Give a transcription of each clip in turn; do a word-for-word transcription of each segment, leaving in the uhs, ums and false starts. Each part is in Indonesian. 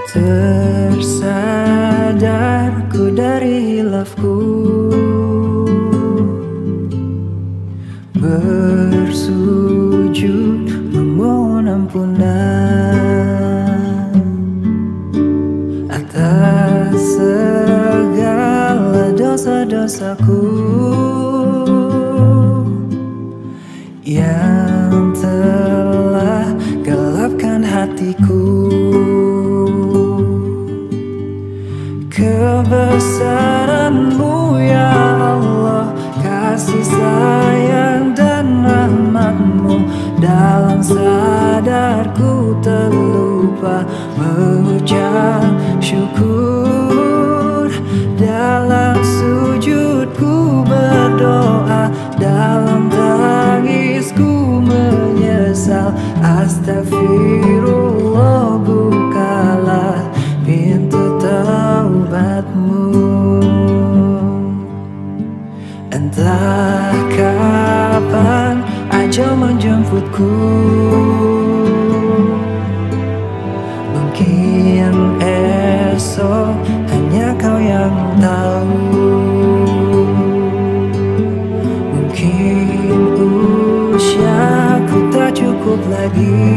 Tersadarku dari hilafku, bersujud memohon ampunan atas segala dosa-dosaku yang telah gelapkan hatiku. Kebesaran-Mu ya Allah, kasih sayang dan rahmat-Mu, dalam sadarku terlupa mengucap syukur. Dalam sujudku berdoa, dalam tangisku menyesal. Astagfirullah, bukalah pintu taubat-Mu. Entah kapan ajal menjemputku, mungkin esok hanya Kau yang tahu. Mungkin usiaku tak cukup lagi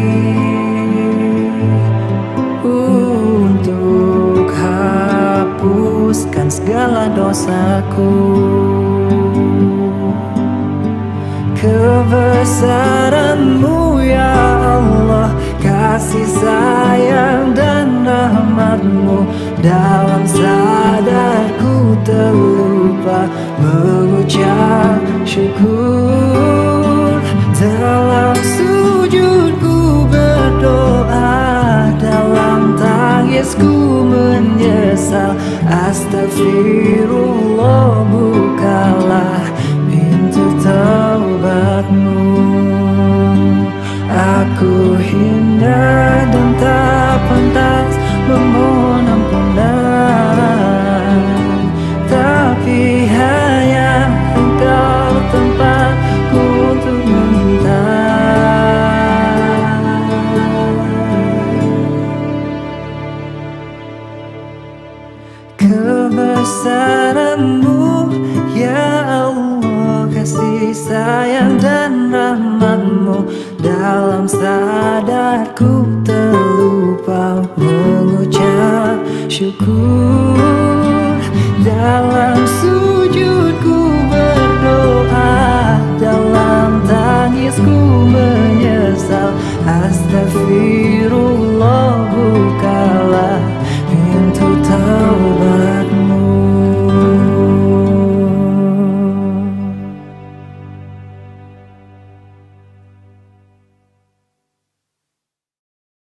untuk hapuskan segala dosaku. Kebesaran-Mu ya Allah, kasih sayang dan rahmat-Mu, dalam sadarku terlupa mengucap syukur. Dalam sujudku berdoa, dalam tangisku menyesal. Astagfirullah, bukalah pintu taubat-Mu. Aku hina dan tak pantas memohon ampunan, tapi hanya Engkau tempatku untuk meminta. Kebesaran-Mu ya Allah, kasih sayang dan rahmat-Mu, dalam sadarku terlupa mengucap syukur. Dalam